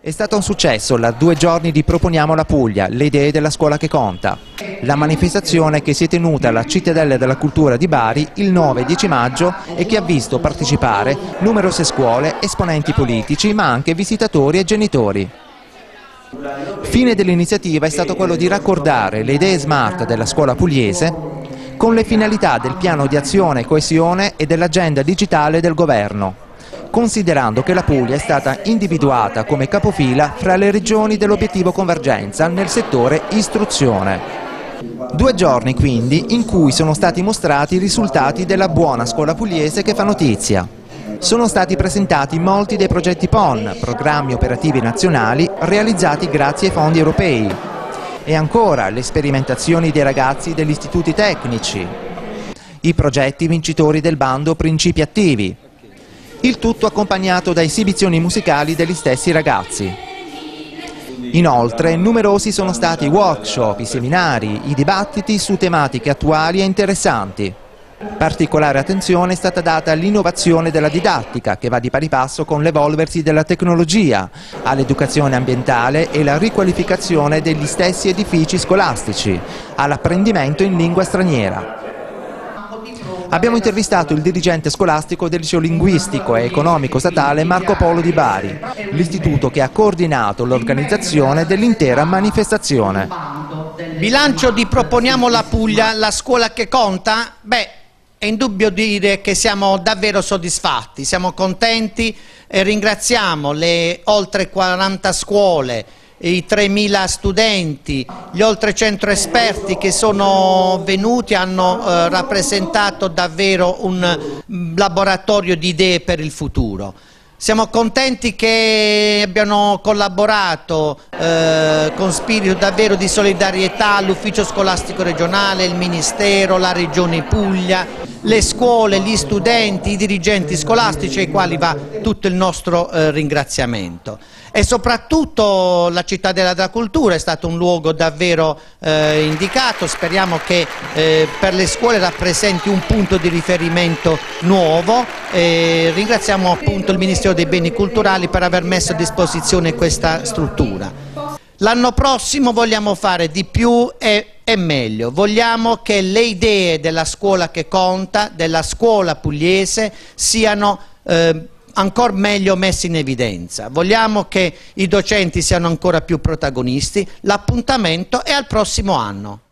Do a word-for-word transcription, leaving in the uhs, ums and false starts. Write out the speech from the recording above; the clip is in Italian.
È stato un successo la due giorni di Proponiamo la Puglia, le idee della scuola che conta. La manifestazione che si è tenuta alla Cittadella della Cultura di Bari il nove e dieci maggio e che ha visto partecipare numerose scuole, esponenti politici ma anche visitatori e genitori. Fine dell'iniziativa è stato quello di raccordare le idee smart della scuola pugliese con le finalità del piano di azione e coesione e dell'agenda digitale del governo, considerando che la Puglia è stata individuata come capofila fra le regioni dell'obiettivo convergenza nel settore istruzione. Due giorni quindi in cui sono stati mostrati i risultati della buona scuola pugliese che fa notizia. Sono stati presentati molti dei progetti P O N, programmi operativi nazionali, realizzati grazie ai fondi europei. E ancora le sperimentazioni dei ragazzi degli istituti tecnici, i progetti vincitori del bando Principi Attivi. Il tutto accompagnato da esibizioni musicali degli stessi ragazzi. Inoltre, numerosi sono stati i workshop, i seminari, i dibattiti su tematiche attuali e interessanti. Particolare attenzione è stata data all'innovazione della didattica, che va di pari passo con l'evolversi della tecnologia, all'educazione ambientale e la riqualificazione degli stessi edifici scolastici, all'apprendimento in lingua straniera. Abbiamo intervistato il dirigente scolastico del liceo linguistico e economico statale Marco Polo di Bari, l'istituto che ha coordinato l'organizzazione dell'intera manifestazione. Bilancio di Proponiamo la Puglia, la scuola che conta? Beh, è indubbio dire che siamo davvero soddisfatti, siamo contenti e ringraziamo le oltre quaranta scuole, i tremila studenti, gli oltre cento esperti che sono venuti e hanno eh, rappresentato davvero un laboratorio di idee per il futuro. Siamo contenti che abbiano collaborato eh, con spirito davvero di solidarietà l'ufficio scolastico regionale, il Ministero, la Regione Puglia, le scuole, gli studenti, i dirigenti scolastici ai quali va tutto il nostro eh, ringraziamento. E soprattutto la Cittadella della Cultura è stato un luogo davvero eh, indicato, speriamo che eh, per le scuole rappresenti un punto di riferimento nuovo e ringraziamo appunto il Ministero dei Beni Culturali per aver messo a disposizione questa struttura. L'anno prossimo vogliamo fare di più e, e meglio, vogliamo che le idee della scuola che conta, della scuola pugliese siano eh, ancora meglio messi in evidenza. Vogliamo che i docenti siano ancora più protagonisti. L'appuntamento è al prossimo anno.